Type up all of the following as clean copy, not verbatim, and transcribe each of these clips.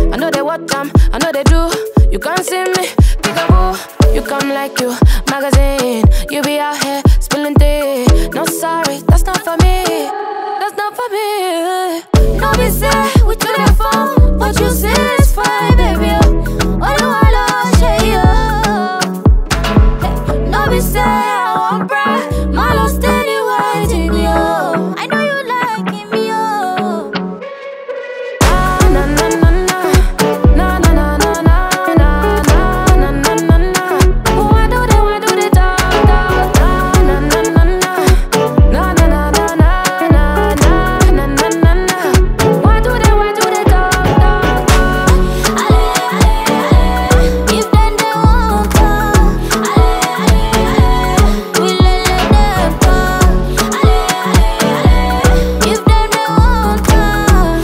I know they watch them, I know they do. You can't see me, peekaboo. You come like you, magazine. You be out here spilling tea. No sorry, that's not for me. That's not for me. No be say we do that phone. What you say is fine, baby. Oh, you wanna share you. No be say I want brag. My love steady waiting me. I know you liking me. Ah, na na na na. Na na na na na na na na na na na. Why do they talk? Na na na na na. Na na na na na na na na na na na. Why do they talk? If then they won't talk, we let them talk. If then they won't talk,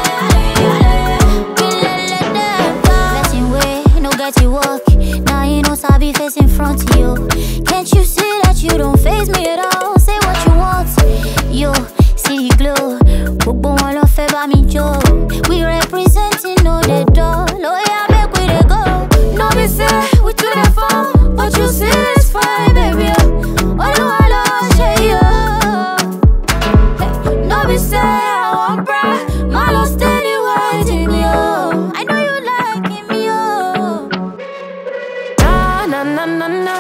we let them talk. Blessing way, no get you walk. Now you know Sabi face in front of you. Can't you see that you don't faze me at all? Say what you want, yo, see the glow. Gbogbo wọn ló fẹ́ bá mi jó. We representing no the door. Oh yeah, make we dey go. No be say we do that phone. What you say is fine, baby. Oh, you wanna share you. No be say I want brag. My love steady waiting me. I know you liking me. Na na na na na.